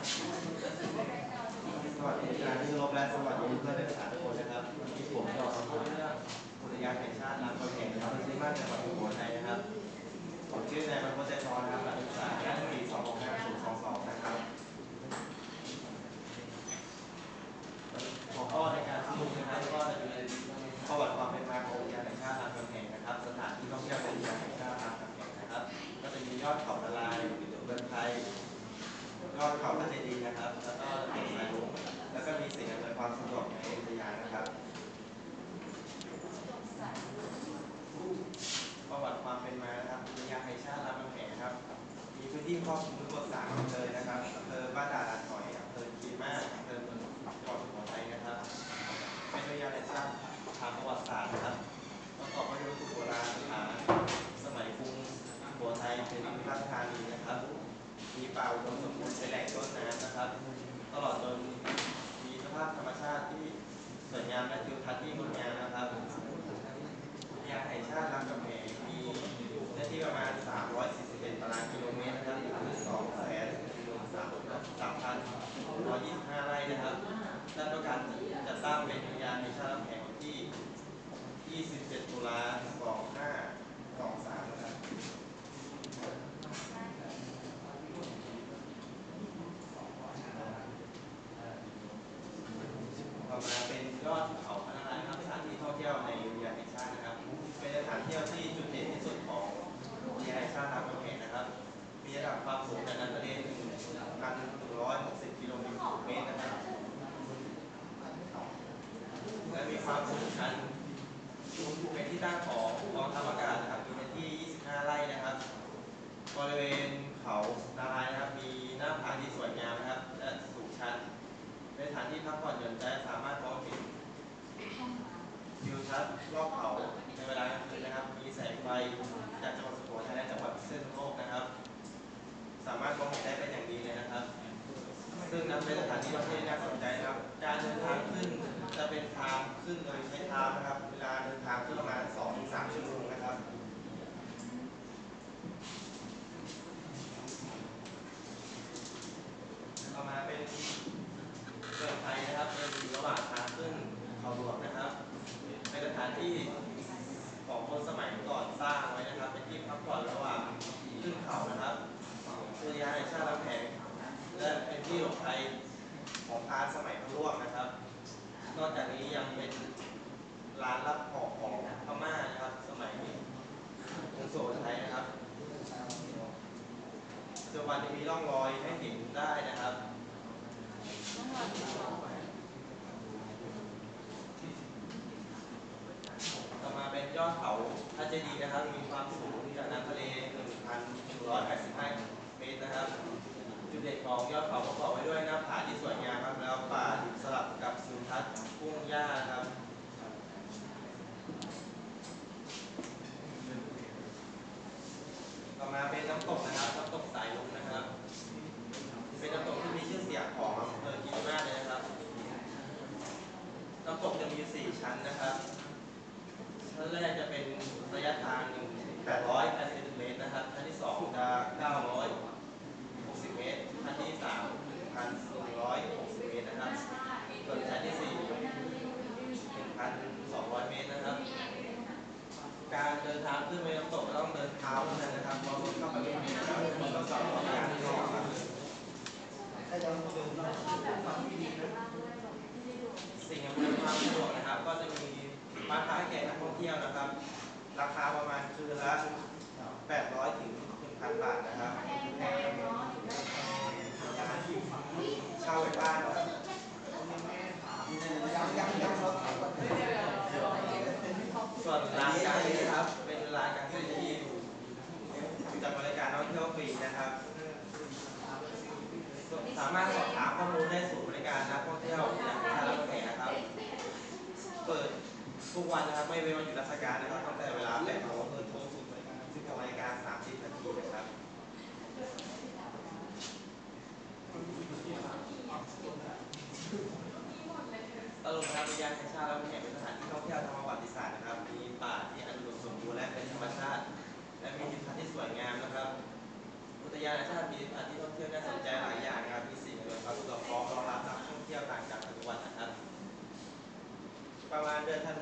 สวัสดีอาจารย์ที่เคารพและสวัสดีเพื่อนนักศึกษาทุกคนนะครับวันนี้ผมจะมาพูดเรื่องอุทยานแห่งชาติลำคำแหงนะครับอำเภอศรีมาจังหวัดสุโขทัยนะครับผมชื่อนายบรรพตใจทรนะครับนักศึกษาชั้นปี265022นะครับหัวข้อในการสรุปนะครับก็จะมีประวัติความเป็นมาของอุทยานแห่งชาติลำคำแหงนะครับสถานที่ท่องเที่ยวในอุทยานแห่งชาติลำคำแหงนะครับก็จะมียอดเขาละลายเมืองไทยยอดเขาพระเจดีย์นะครับแล้วก็ต้นสายลุงแล้วก็มีสิ่งอำนวยความสะดวกในอุทยานนะครับประวัติความเป็นมานะครับอุทยานแห่งชาติรามคำแหงครับมีพื้นที่ครอบคลุมทั้งหมด3อำเภอนะครับอำเภอบ้านด่านลานหอยอำเภอคีรีมาศอำเภอเมืองจังหวัดสุโขทัยนะครับเป็นอุทยานแห่งชาติทางประวัติศาสตร์นะครับประกอบไปด้วยวัตถุโบราณสถานสมัยกรุงสุโขทัยเป็นราชธานีนะครับมีป่าอุดมสมบูรณ์เป็นแหล่งต้นน้ำนะครับตลอดจนมีสภาพธรรมชาติที่สวยงามและทิวทัศน์ที่งดงามนะครับอุทยานแห่งชาติรามคำแหงมีเนื้อที่ประมาณ341ตารางกิโลเมตรนะครับหรือ213,125 ไร่นะครับได้ประกาศจัดตั้งเป็นอุทยานแห่งชาติรามคำแหงวันที่27 ตุลา 2523นะครับต่อมาเป็นยอดเขาพระนารายณ์ครับสถานที่ท่องเที่ยวในอุทยานแห่งชาตินะครับเป็นสถานที่เที่ยวที่จุดเด่นที่สุดของอุทยานแห่งชาติรามคำแหงนะครับมีระดับความสูงจากน้ำทะเลถึง 1,160 กิโลเมตรนะครับและมีความสูงชันเป็นที่ตั้งของกองทัพอากาศนะครับมีเนื้อที่ 25 ไร่นะครับบริเวณเขานารายณ์นะครับมีหน้าผาที่สวยงามนะครับและสูงชันเป็นสถานที่พักผ่อนหย่อนใจสามารถมองเห็นวิวทัศน์รอบเขาในเวลากลางคืนนะครับมีแสงไฟจากจังหวัดสุโขทัยและจังหวัดพิษณุโลกนะครับสามารถมองเห็นได้เป็นอย่างดีเลยนะครับซึ่งนับเป็นสถานที่ท่องเที่ยวที่น่าสนใจนะครับการเดินทางขึ้นจะเป็นทางขึ้นโดยใช้เท้านะครับเวลาเดินทางขึ้นประมาณ 2-3 ชั่วโมงนะครับต่อมาเป็นเมืองไทยนะครับเป็นระหว่างทางขึ้นเขาหลวงนะครับเป็นสถานที่ของคนสมัยก่อนสร้างไว้นะครับเป็นที่พักผ่อนระหว่างขึ้นเขานะครับอุทยานแห่งชาติรามคำแหงและเป็นที่หลบภัยของพรานสมัยพระร่วงนะครับนอกจากนี้ยังเป็นร้านรับของพม่านะครับสมัยกรุงสุโขทัยนะครับปัจจุบันมีร่องรอยให้เห็นได้นะครับต่อมาเป็นยอดเขาพระเจดีย์นะครับมีความสูงจากน้ำทะเล 1,185 เมตรนะครับจุดเด่นของยอดเขาประกอบไว้ด้วยหน้าผาที่สวยงามครับแล้วป่าสลับกับทิวทัศน์ทุ่งหญ้าครับต่อมาเป็นน้ำตกนะครับน้ำตกสายลุงนะครับเป็นน้ำตกที่มีชื่อเสียงของอำเภอคีรีมาศเลยนะครับน้ำตกจะมี4ชั้นนะครับชั้นแรกจะเป็นระยะทาง880 เมตรนะครับชั้นที่2จะ960 เมตรชั้นที่3 1,160 เมตรนะครับส่วนชั้นที่4 1,200 เมตรนะครับการเดินทางขึ้นไปน้ำตกต้องเดินเท้าเท่านั้นนะครับเพราะรถเข้าไปไม่มีนะครับรถสองอย่างที่รอครับสิ่งอำนวยความสะดวกนะครับก็จะมีบ้านพักให้แก่นักท่องเที่ยวนะครับราคาประมาณคืนละ800 ถึง 1,000 บาทนะครับเช่าไว้บ้านนะครับส่วนร้านกลางนี้นะครับเป็นร้านกลางที่จัดบริการท่องเที่ยวฟรีนะครับสามารถสอบถามข้อมูลได้ศูนย์บริการนักท่องเที่ยวอย่างชาติรามคำแหงนะครับเปิดทุกวันนะครับไม่เว้นวันหยุดราชการนะครับตั้งแต่เวลา8 โมงถึงศูนย์บริการ16:30 นาทีนะครับตลกนะครับอุทยานแห่งชาติรามคำแหงเป็นสถานที่ท่องเที่ยวทางประวัติศาสตร์นะครับมีป่าที่อุดมสมบูรณ์และเป็นธรรมชาติและมีทิวทัศน์ที่สวยงามนะครับอุทยานแห่งชาติมีสถานที่ท่องเที่ยวน่าสนใจหลายอย่างนะครับมีสิ่งอำนวย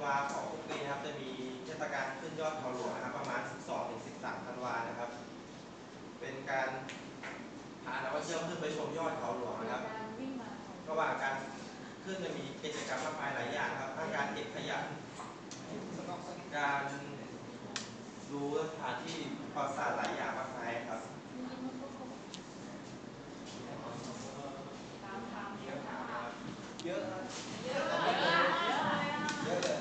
วาของทุกปีนะครับจะมีเทศกาลขึ้นยอดเขาหลวงนะครับประมาณ 12-13 ธันวานะครับเป็นการพานักท่องเที่ยวขึ้นไปชมยอดเขาหลวงนะครับระหว่างการขึ้นจะมีกิจกรรมมากมายหลายอย่างครับทั้งการเก็บขยะการดูสถานที่ประวัติศาสตร์หลายอย่างมากมายครับเยอะครับเยอะเลย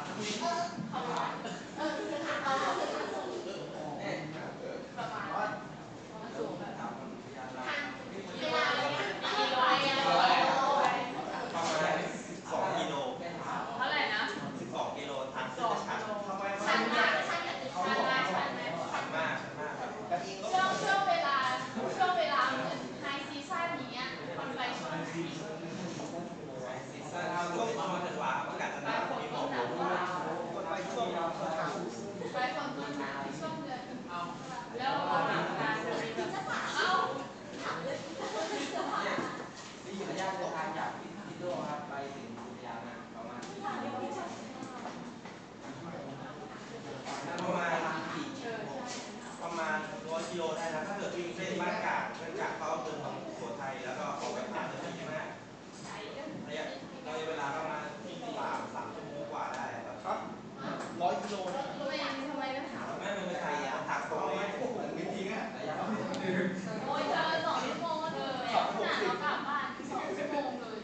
ประมาณ100 กิโลได้นะถ้าเกิดวิ่งเส้นบ้านกาดเข้าอำเภอเมืองสุโขทัยแล้วก็ออกไปผ่านจะดีมากระยะเวลาประมาณ3 ชั่วโมงกว่าได้ครับ100 กิโลนะทำไมไม่ถามไม่เป็นไรถามตรงนี้โอ้โหจริงๆอ่ะโอ้ยเธอ2 ชั่วโมงเลยขนาดเรากลับบ้าน2 ชั่วโมงเลย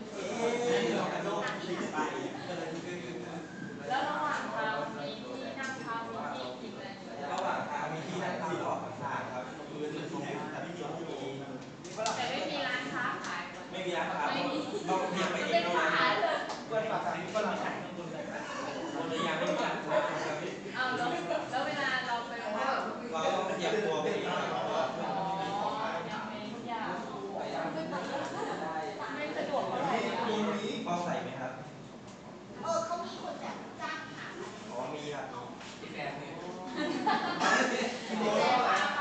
แล้วระหว่างทางมีที่นั่งพักมีที่กินอะไรระหว่างทางมีที่นั่งพักตลอดทางครับคือที่ไหนแต่ไม่มีร้านค้าขายไม่มีร้านค้าต้องเพียงไปเองเท่านั้นเพื่อนฝากซื้อฝรั่งคนเลยยังไม่มีร้านค้าเอาแล้วเวลาเราไปพักเราต้องเตรียมตัวไปเองครับไม่สะดวกเท่าไหร่ต้องใส่ไหมครับเขามีคนแบบจ้างหาอ๋อมีครับที่แฟนเนี่ยอันนี้ไม่ทราบ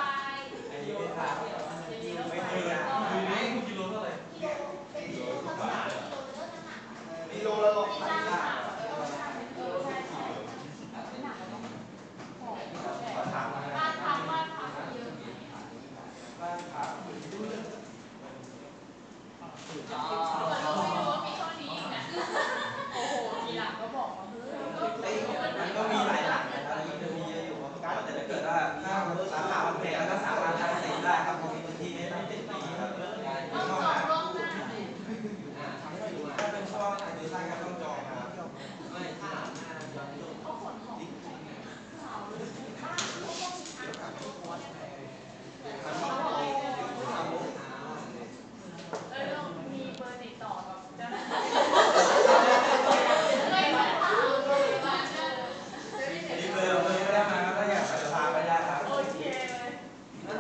ไม่เคยอ่ะกิโลเท่าไหร่กิโลละ1,000 บาทบ้านพักเยอะบ้านพักไม่รู้ว่ามีข้อนี้อีกนะโอ้โหทีหลังก็บอกมามันก็มีหลายหลังนะครับมันจะมีเยอะอยู่แต่ถ้าเกิดว่าราคามันแพงแล้วก็สามารถได้ใช้ได้ครับมีพื้นที่ได้ตั้ง7 ปีครับต้องจองล่วงหน้าถ้าเป็นช่วงอายุสั้นก็ต้องจองครับไม่ที่หลังหน้าจองเขาขนของเรามีเบอร์ติดต่อกับเจ้าหน้าที่มีเบอร์ไม่ได้มาครับถ้าอยากจะพาไปได้ครับโอเคเลยก็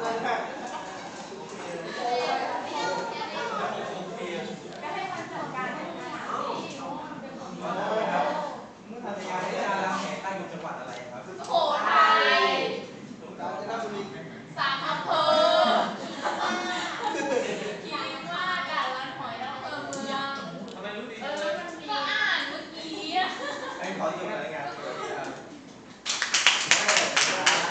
ให้มันจัดการให้มันหาที่ครับเมื่อพัทยาได้ดาราแห่ตั้งอยู่จังหวัดอะไรครับสุโขทัยกาญจนบุรี3